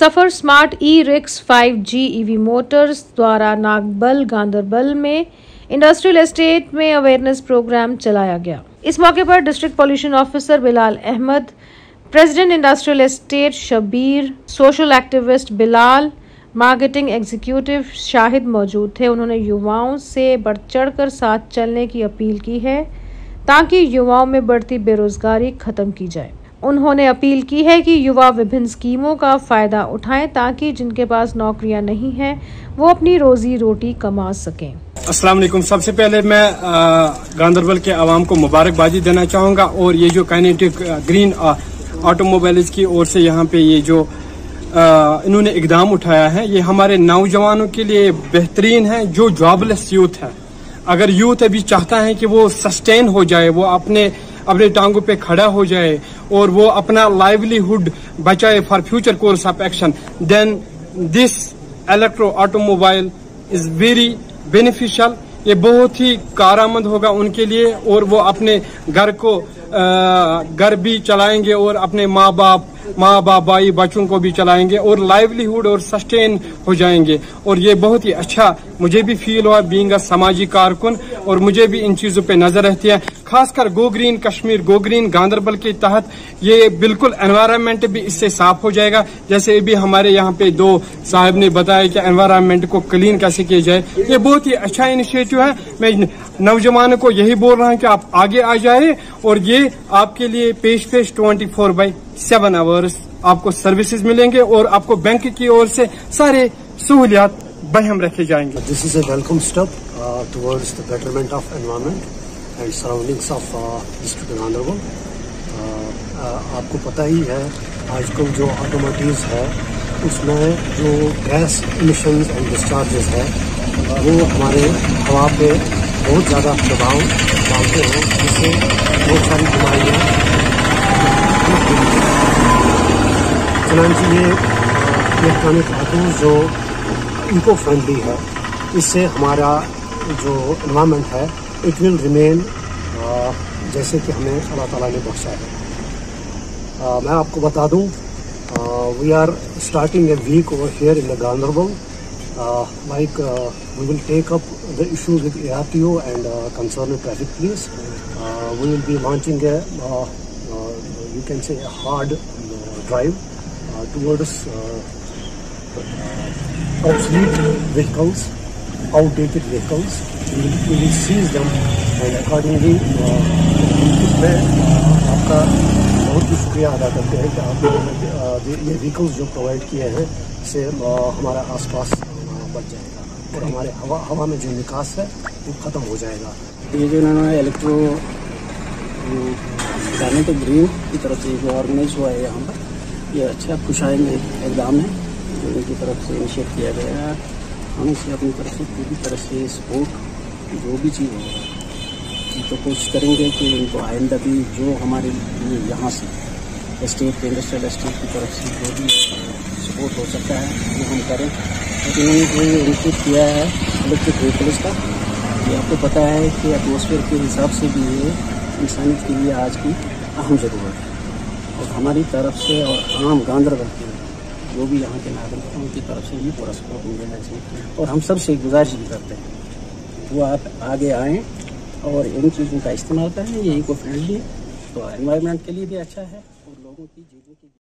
सफर smart ई-रिक्स 5G EV motors द्वारा नागबल गांदरबल में इंडस्ट्रियल एस्टेट में अवेयरनेस प्रोग्राम चलाया गया। इस मौके पर district pollution officer Bilal Ahmad, president industrial estate Shabir, social activist Bilal, marketing executive Shahid मौजूद थे। उन्होंने युवाओं से बढ़ चढ़कर साथ चलने की अपील की है ताकि युवाओं में बढ़ती बेरोजगारी खत्म की जाए। उन्होंने अपील की है कि युवा विभिन्न स्कीमों का फायदा उठाएं ताकि जिनके पास नौकरियां नहीं हैं वो अपनी रोजी रोटी कमा सकें। अस्सलाम वालेकुम। सबसे पहले मैं गांदरबल के आवाम को मुबारकबादी देना चाहूँगा और ये जो काइनेटिक ग्रीन ऑटोमोबाइल्स की ओर से यहाँ पे ये जो इन्होंने इकदाम उठाया है, ये हमारे नौजवानों के लिए बेहतरीन है। जो जॉबलेस यूथ है, अगर यूथ अभी चाहता है कि वो सस्टेन हो जाए, वो अपने टांगों पे खड़ा हो जाए और वो अपना लाइवलीहुड बचाए for future course of action, then this electro automobile is very beneficial. ये बहुत ही कारआमद होगा उनके लिए और वो अपने घर भी चलाएंगे और अपने माँ बाप भाई बच्चों को भी चलाएंगे और लाइवलीहुड और सस्टेन हो जाएंगे। और ये बहुत ही अच्छा मुझे भी फील हुआ बीइंग अ समाजी कारकुन, और मुझे भी इन चीजों पे नजर रहती है। खासकर go green Kashmir, go green Ganderbal के तहत ये बिल्कुल एनवायरनमेंट भी इससे साफ हो जाएगा। जैसे भी हमारे यहाँ पे दो साहब ने बताया कि एनवायरनमेंट को क्लीन कैसे किया जाए, ये बहुत ही अच्छा इनिशिएटिव है। मैं नौजवानों को यही बोल रहा हूँ कि आप आगे आ जाए और ये आपके लिए पेश 24/7 आवर्स आपको सर्विसेज मिलेंगे और आपको बैंक की ओर से सारे सहूलियात बहम रखे जाएंगे। This is a welcome step towards the betterment of environment and surroundings of district Ganderbal. आपको पता ही है आजकल जो ऑटोमोटिव्स है उसमें जो गैस इमिशंस एंड डिस्चार्जेस है वो हमारे हवा पे बहुत ज़्यादा दबाव डालते हैं, जिससे बहुत सारी बीमारियाँ चुनांची। ये इलेक्ट्रॉनिक ऑटोज जो इको फ्रेंडली है, इससे हमारा जो एनवायरनमेंट है इट विल रिमेन जैसे कि हमें अल्लाह ताला ने बख्शा है। मैं आपको बता दूं, we are starting a week over here in the Ganderbal. We will take up the issue with ARTO and concerned traffic police. We will be launching you can say a hard drive towards obsolete vehicles, outdated vehicles. We will seize them and accordingly इसमें आपका बहुत ही शुक्रिया अदा करते हैं कि आपने ये व्हीकल्स जो प्रोवाइड किए हैं, इससे हमारा आसपास बच जाएगा और हमारे हवा में जो निकास है वो खत्म हो जाएगा। ये जो इन्होंने इलेक्ट्रो काइनेटिक ग्रीन की तरफ से जो ऑर्गेनाइज हुआ है यहाँ पर, ये अच्छा खुशाइन इकदाम है जो इनकी तरफ से इनिशिएट किया गया है। हम इसे अपनी तरफ से पूरी तरह से सपोर्ट जो भी चीज़ होगा तो कोशिश करेंगे कि इनको आइंदा भी जो हमारे लिए यहाँ से स्टेट इंडस्ट्रियल एस्टेट की तरफ से जो भी सपोर्ट हो सकता है वो हम करें। इन्होंने जो इनिशिएट किया है इलेक्ट्रिक व्हीकल्स का, ये आपको पता है कि एटमॉस्फेयर के हिसाब से भी ये इंसानियत के लिए आज की अहम ज़रूरत है और हमारी तरफ से और आम गांदरबल के जो भी यहाँ के नागरिक हैं उनकी तरफ से भी पूरा सपोर्ट मिलना चाहिए। और हम सब से गुजारिश भी करते हैं वो आप आगे आएँ और इन चीज़ों का इस्तेमाल करें। ये इको फ्रेंडली है तो एनवायरनमेंट के लिए भी अच्छा है और लोगों की जीवन की